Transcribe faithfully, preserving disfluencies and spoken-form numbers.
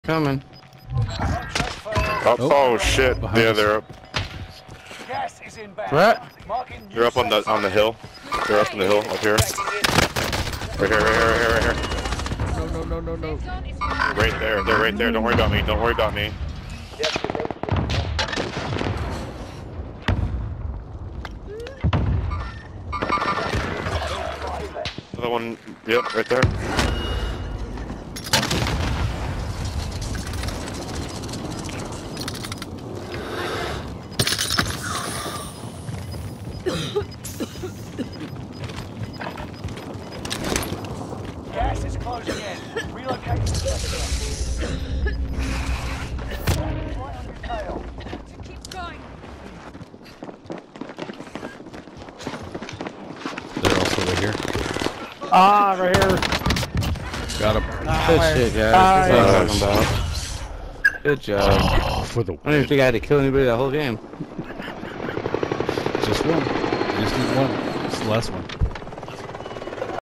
Coming. Oh, Oh, oh shit! behind Yeah, us. they're up. Gas is inbound. What? Marking They're up on the on the hill. They're up on the hill up here. Right here, right here, right here, right here. No, no, no, no, no. Right there. They're right there. Don't worry about me. Don't worry about me. Another one. Yep, right there. Gas is closing in. Relocate to the right on your tail. Keep going. They're also right here. Ah, right here. Got him. Good shit, guys. That's what I'm talking about. Good job. Oh, for the I don't even think I had to kill anybody that whole game. Just one. You just need one. It's the last one.